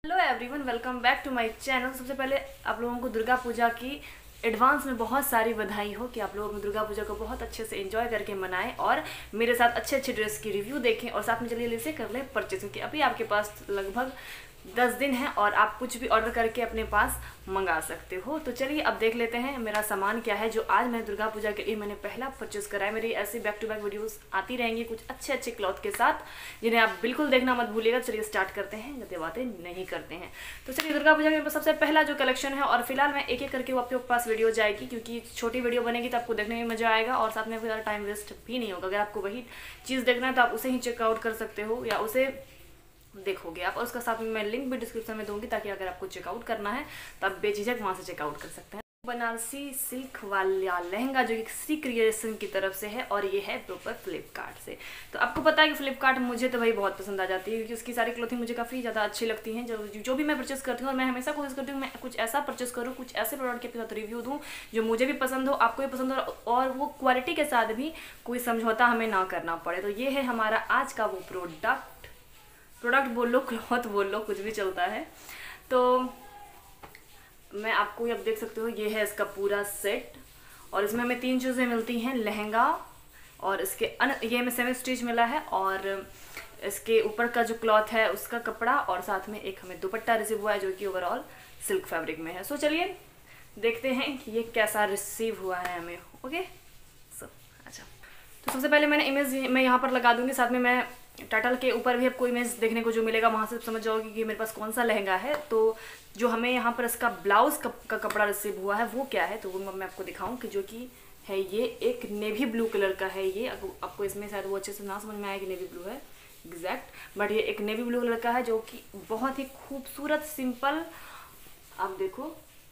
Hello everyone, welcome back to my channel. सबसे पहले आप लोगों को दुर्गा पूजा की एडवांस में बहुत सारी बधाई हो कि आप लोग अपनी दुर्गा पूजा को बहुत अच्छे से एंजॉय करके मनाएं और मेरे साथ अच्छे अच्छे ड्रेस की रिव्यू देखें और साथ में जल्दी जल्दी से कर लें परचेज, क्योंकि अभी आपके पास लगभग 10 दिन है और आप कुछ भी ऑर्डर करके अपने पास मंगा सकते हो। तो चलिए अब देख लेते हैं मेरा सामान क्या है जो आज मैं दुर्गा पूजा के लिए मैंने पहला परचेज करा है। मेरी ऐसी बैक टू बैक वीडियोस आती रहेंगी कुछ अच्छे अच्छे क्लॉथ के साथ, जिन्हें आप बिल्कुल देखना मत भूलिएगा। चलिए स्टार्ट करते हैं, ज़्यादा बातें नहीं करते हैं। तो चलिए दुर्गा पूजा में सबसे पहला जो कलेक्शन है, और फिलहाल मैं एक एक करके वो आपके पास वीडियो जाएगी, क्योंकि छोटी वीडियो बनेगी तो आपको देखने में मजा आएगा और साथ में ज़्यादा टाइम वेस्ट भी नहीं होगा। अगर आपको वही चीज़ देखना है तो आप उसे ही चेकआउट कर सकते हो या उसे देखोगे आप, और उसका साथ में मैं लिंक भी डिस्क्रिप्शन में दूंगी, ताकि अगर आपको चेकआउट करना है तो आप बेझिझक वहाँ से चेकआउट कर सकते हैं। बनारसी सिल्क वाला लहंगा जो कि श्री क्रिएशन की तरफ से है और ये है प्रॉपर फ्लिपकार्ट से। तो आपको पता है कि फ्लिपकार्ट मुझे तो भाई बहुत पसंद आ जाती है, क्योंकि उसकी सारी क्लोथिंग मुझे काफ़ी ज़्यादा अच्छी लगती हैं। जो भी मैं परचेस करती हूँ, और मैं हमेशा कोशिश करती हूँ मैं कुछ ऐसा परचेस करूँ, कुछ ऐसे प्रोडक्ट के साथ रिव्यू दूँ जो मुझे भी पसंद हो, आपको भी पसंद हो, और वो क्वालिटी के साथ भी कोई समझौता हमें ना करना पड़े। तो ये है हमारा आज का वो प्रोडक्ट बोल लो, क्लॉथ बोल लो, कुछ भी चलता है। तो मैं आपको अब देख सकते हो, ये है इसका पूरा सेट, और इसमें हमें 3 चीज़ें मिलती हैं, लहंगा और इसके ये हमें सेमी स्टिच मिला है, और इसके ऊपर का जो क्लॉथ है उसका कपड़ा, और साथ में एक हमें दुपट्टा रिसीव हुआ है जो कि ओवरऑल सिल्क फैब्रिक में है। सो चलिए देखते हैं कि ये कैसा रिसीव हुआ है हमें। ओके अच्छा, तो सबसे पहले मैंने इमेज मैं यहाँ पर लगा दूंगी, साथ में मैं टाइटल के ऊपर भी आपको इमेज देखने को जो मिलेगा, वहाँ से समझ जाओगे कि मेरे पास कौन सा लहंगा है। तो जो हमें यहाँ पर इसका ब्लाउज का कपड़ा रिसीव हुआ है वो क्या है, तो वो मैं आपको दिखाऊं कि जो कि है ये एक नेवी ब्लू कलर का है। ये आपको इसमें शायद वो अच्छे से ना समझ में आया कि नेवी ब्लू है एग्जैक्ट, बट ये एक नेवी ब्लू कलर का है जो कि बहुत ही खूबसूरत सिंपल, आप देखो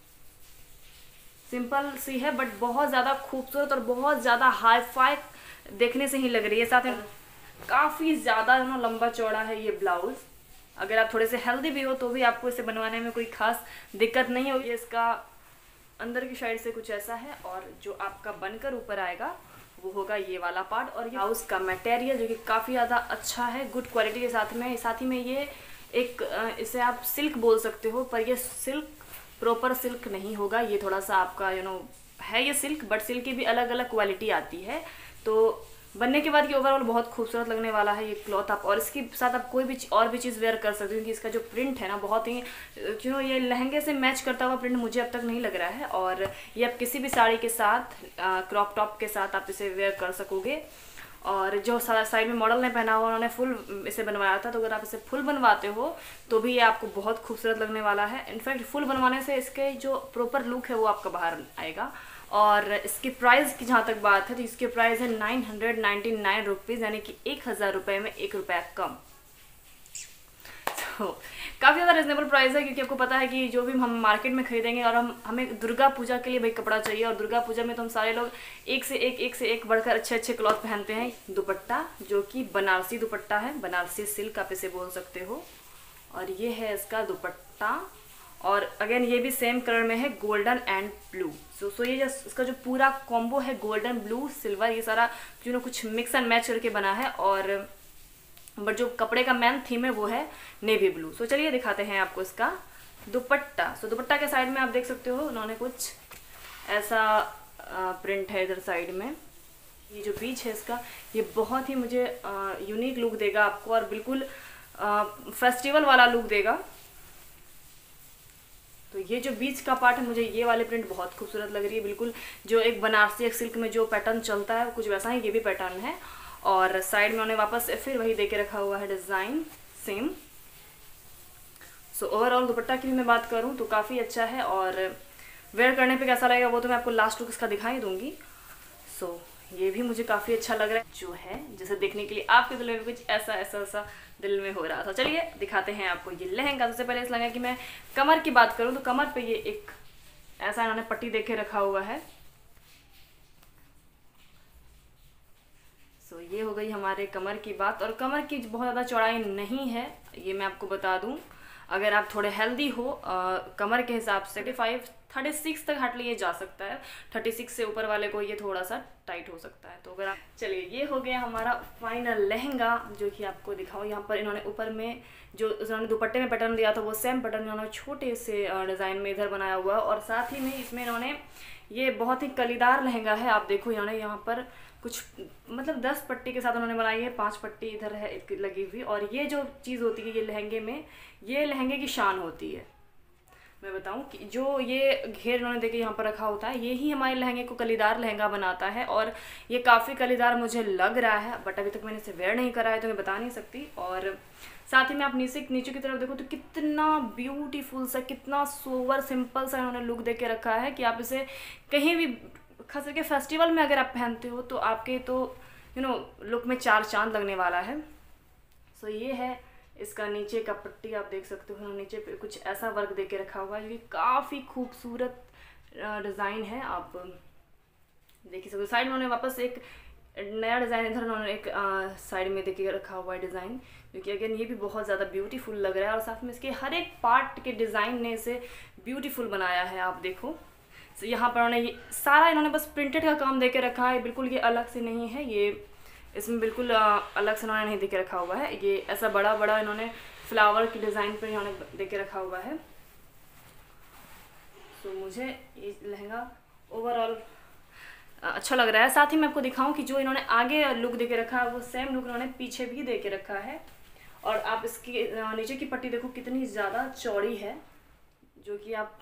सिंपल सी है बट बहुत ज़्यादा खूबसूरत और बहुत ज़्यादा हाई फाई देखने से ही लग रही है। साथ में काफ़ी ज़्यादा ना लंबा चौड़ा है ये ब्लाउज। अगर आप थोड़े से हेल्दी भी हो तो भी आपको इसे बनवाने में कोई खास दिक्कत नहीं होगी। इसका अंदर की साइड से कुछ ऐसा है, और जो आपका बनकर ऊपर आएगा वो होगा ये वाला पार्ट। और ये ब्लाउज का मटेरियल जो कि काफ़ी ज़्यादा अच्छा है, गुड क्वालिटी के साथ ही में ये एक इसे आप सिल्क बोल सकते हो, पर ये सिल्क प्रॉपर सिल्क नहीं होगा। ये थोड़ा सा आपका है ये सिल्क, बट सिल्क की भी अलग अलग क्वालिटी आती है। तो बनने के बाद ये ओवरऑल बहुत खूबसूरत लगने वाला है ये क्लॉथ। आप और इसके साथ आप कोई भी और भी चीज़ वेयर कर सकते हो, क्योंकि इसका जो प्रिंट है ना बहुत ही ये लहंगे से मैच करता हुआ प्रिंट मुझे अब तक नहीं लग रहा है। और ये आप किसी भी साड़ी के साथ क्रॉप टॉप के साथ आप इसे वेयर कर सकोगे। और जो साइड में मॉडल ने पहना हुआ उन्होंने फुल इसे बनवाया था, तो अगर आप इसे फुल बनवाते हो तो भी ये आपको बहुत खूबसूरत लगने वाला है। इनफैक्ट फुल बनवाने से इसके जो प्रॉपर लुक है वो आपका बाहर आएगा। और इसकी प्राइस की जहाँ तक बात है तो इसकी प्राइस है 999 रुपीज़, यानी कि 1000 रुपये में 1 रुपया कम। तो काफ़ी ज़्यादा रिजनेबल प्राइस है, क्योंकि आपको पता है कि जो भी हम मार्केट में खरीदेंगे, और हमें दुर्गा पूजा के लिए भाई कपड़ा चाहिए, और दुर्गा पूजा में तो हम सारे लोग एक से एक बढ़कर अच्छे अच्छे क्लॉथ पहनते हैं। दुपट्टा जो कि बनारसी दुपट्टा है, बनारसी सिल्क आप इसे बोल सकते हो, और ये है इसका दुपट्टा। और अगेन ये भी सेम कलर में है, गोल्डन एंड ब्लू। सो ये इसका जो पूरा कॉम्बो है गोल्डन ब्लू सिल्वर, ये सारा कुछ मिक्स एंड मैच करके बना है। और बट जो कपड़े का मेन थीम है वो है नेवी ब्लू। सो चलिए दिखाते हैं आपको इसका दुपट्टा। सो दुपट्टा के साइड में आप देख सकते हो उन्होंने कुछ ऐसा प्रिंट है इधर साइड में। ये जो बीच है इसका, ये बहुत ही मुझे यूनिक लुक देगा आपको, और बिल्कुल फेस्टिवल वाला लुक देगा। तो ये जो बीच का पार्ट है, मुझे ये वाले प्रिंट बहुत खूबसूरत लग रही है। बिल्कुल जो एक बनारसी एक सिल्क में जो पैटर्न चलता है कुछ वैसा ही ये भी पैटर्न है। और साइड में उन्होंने वापस से फिर वही देके रखा हुआ है design same. So overall dupatta की भी मैं बात करूँ तो काफ़ी अच्छा है, और वेयर करने पे कैसा लगेगा वो तो मैं आपको लास्ट लुक इसका दिखा ही दूंगी। सो ये भी मुझे काफ़ी अच्छा लग रहा है, जो है जैसे देखने के लिए आपके दिल में भी कुछ ऐसा दिल में हो रहा था। चलिए दिखाते हैं आपको ये लहंगा। सबसे पहले इस लहंगा की मैं कमर की बात करूँ तो कमर पे ये एक ऐसा इन्होंने पट्टी देके रखा हुआ है। सो ये हो गई हमारे कमर की बात, और कमर की बहुत ज़्यादा चौड़ाई नहीं है, ये मैं आपको बता दूं। अगर आप थोड़े हेल्दी हो कमर के हिसाब से 36 तक हार्डली ये जा सकता है। 36 से ऊपर वाले को ये थोड़ा सा टाइट हो सकता है। तो अगर आप चलिए, ये हो गया हमारा फाइनल लहंगा जो कि आपको दिखाओ। यहाँ पर इन्होंने ऊपर में जो इन्होंने दुपट्टे में पैटर्न दिया था वो सेम पैटर्न इन्होंने छोटे से डिज़ाइन में इधर बनाया हुआ है। और साथ ही में इसमें इन्होंने ये बहुत ही कलीदार लहंगा है। आप देखो इन्होंने यहाँ पर कुछ मतलब 10 पट्टी के साथ उन्होंने बनाई है, 5 पट्टी इधर है लगी हुई। और ये जो चीज़ होती है ये लहंगे में, ये लहंगे की शान होती है। मैं बताऊं कि जो ये घेर उन्होंने देखे यहाँ पर रखा होता है, ये ही हमारे लहंगे को कलीदार लहंगा बनाता है। और ये काफ़ी कलीदार मुझे लग रहा है, बट अभी तक मैंने इसे वेयर नहीं करा है तो मैं बता नहीं सकती। और साथ ही में आप नीचे की तरफ देखो तो कितना ब्यूटीफुल सा, कितना सोवर सिंपल सा इन्होंने लुक दे के रखा है कि आप इसे कहीं भी, खास करके फेस्टिवल में अगर आप पहनते हो तो आपके तो लुक में 4 चांद लगने वाला है। सो ये है इसका नीचे का पट्टी, आप देख सकते हो नीचे पे कुछ ऐसा वर्क दे के रखा हुआ है जो कि काफ़ी खूबसूरत डिज़ाइन है। आप देख ही सकते हो। साइड में उन्होंने वापस एक नया डिज़ाइन इधर उन्होंने एक साइड में देके रखा हुआ है डिज़ाइन, जो कि अगेन ये भी बहुत ज़्यादा ब्यूटीफुल लग रहा है। और साथ में इसके हर एक पार्ट के डिज़ाइन ने इसे ब्यूटीफुल बनाया है। आप देखो यहाँ पर उन्होंने ये सारा इन्होंने बस प्रिंटेड का काम दे के रखा है, बिल्कुल ये अलग से नहीं है। ये इसमें बिल्कुल अलग से उन्होंने नहीं दे के रखा हुआ है। ये ऐसा बड़ा बड़ा इन्होंने फ्लावर की डिज़ाइन पर इन्होंने दे के रखा हुआ है। तो मुझे ये लहंगा ओवरऑल अच्छा लग रहा है। साथ ही मैं आपको दिखाऊं कि जो इन्होंने आगे लुक दे के रखा है वो सेम लुक इन्होंने पीछे भी दे के रखा है। और आप इसकी नीचे की पट्टी देखो कितनी ज़्यादा चौड़ी है, जो कि आप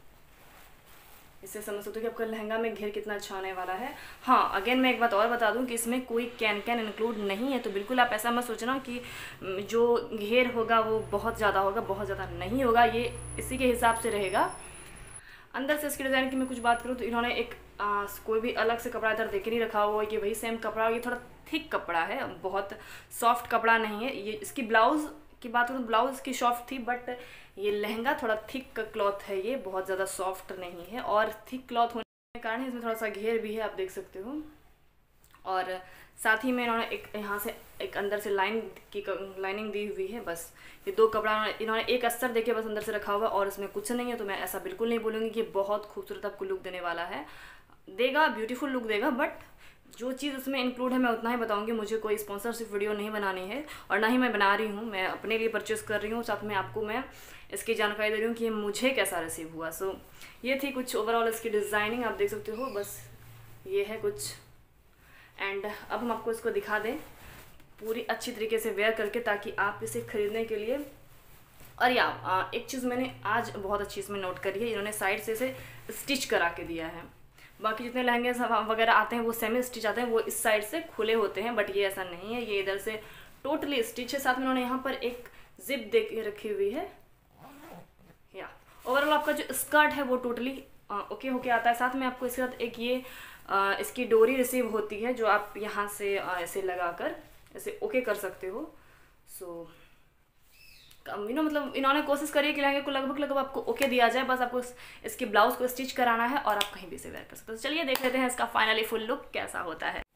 इससे समझ सकते हो कि आपका लहंगा में घेर कितना अच्छा आने वाला है। हाँ, अगेन मैं एक बात और बता दूं कि इसमें कोई कैन इंक्लूड नहीं है, तो बिल्कुल आप ऐसा मत सोचना कि जो घेर होगा वो बहुत ज़्यादा होगा, बहुत ज़्यादा नहीं होगा। ये इसी के हिसाब से रहेगा। अंदर से इसके डिज़ाइन की मैं कुछ बात करूँ तो इन्होंने एक कोई भी अलग से कपड़ा इधर देके नहीं रखा हुआ है। ये वही सेम कपड़ा, ये थोड़ा थिक कपड़ा है, बहुत सॉफ्ट कपड़ा नहीं है। ये इसकी ब्लाउज़ की बात करूँ तो ब्लाउज़ की सॉफ्ट थी, बट ये लहंगा थोड़ा थिक क्लॉथ है, ये बहुत ज़्यादा सॉफ्ट नहीं है। और थिक क्लॉथ होने के कारण इसमें थोड़ा सा घेर भी है, आप देख सकते हो। और साथ ही में इन्होंने एक यहाँ से एक अंदर से लाइनिंग दी हुई है। बस ये 2 कपड़ा इन्होंने एक अस्तर देके बस अंदर से रखा हुआ है और इसमें कुछ नहीं है। तो मैं ऐसा बिल्कुल नहीं बोलूँगी कि बहुत खूबसूरत आपको लुक देने वाला है, देगा ब्यूटीफुल लुक देगा, बट जो चीज़ उसमें इंक्लूड है मैं उतना ही बताऊंगी। मुझे कोई स्पॉन्सरशिप वीडियो नहीं बनानी है और ना ही मैं बना रही हूँ, मैं अपने लिए परचेस कर रही हूँ। साथ में आपको मैं इसकी जानकारी दे रही हूँ कि ये मुझे कैसा रिसीव हुआ। सो ये थी कुछ ओवरऑल इसकी डिज़ाइनिंग, आप देख सकते हो। बस ये है कुछ। एंड अब हम आपको इसको दिखा दें पूरी अच्छी तरीके से वेयर करके, ताकि आप इसे ख़रीदने के लिए। और या एक चीज़ मैंने आज बहुत अच्छी इसमें नोट करी है, इन्होंने साइड से इसे स्टिच करा के दिया है। बाकी जितने लहंगे वगैरह आते हैं वो सेमी स्टिच आते हैं, वो इस साइड से खुले होते हैं, बट ये ऐसा नहीं है, ये इधर से टोटली स्टिच है। साथ में उन्होंने यहाँ पर एक जिप दे के रखी हुई है। या ओवरऑल आपका जो स्कर्ट है वो टोटली ओके होके आता है। साथ में आपको इसके साथ एक ये इसकी डोरी रिसीव होती है, जो आप यहाँ से ऐसे लगाकर ऐसे ओके कर सकते हो। सो मतलब इन्होंने कोशिश करी है कि लहंगे को लगभग आपको ओके दिया जाए, बस आपको इसके ब्लाउज को स्टिच कराना है और आप कहीं भी से वेयर कर सकते हो। तो चलिए देख लेते हैं इसका फाइनली फुल लुक कैसा होता है।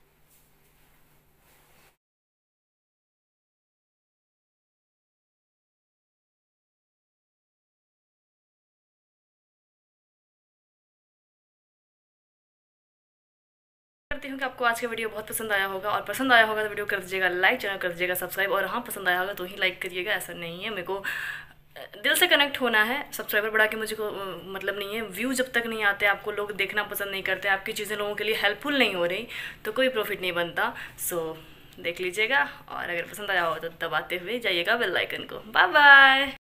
करती हूँ कि आपको आज का वीडियो बहुत पसंद आया होगा, और पसंद आया होगा तो वीडियो कर दीजिएगा लाइक, चैनल कर दीजिएगा सब्सक्राइब। और हाँ, पसंद आया होगा तो ही लाइक करिएगा, ऐसा नहीं है। मेरे को दिल से कनेक्ट होना है, सब्सक्राइबर बढ़ा के मुझे को मतलब नहीं है। व्यू जब तक नहीं आते, आपको लोग देखना पसंद नहीं करते, आपकी चीज़ें लोगों के लिए हेल्पफुल नहीं हो रही, तो कोई प्रॉफिट नहीं बनता। सो देख लीजिएगा, और अगर पसंद आया हो तो दबाते हुए जाइएगा बेल आइकन को। Bye bye.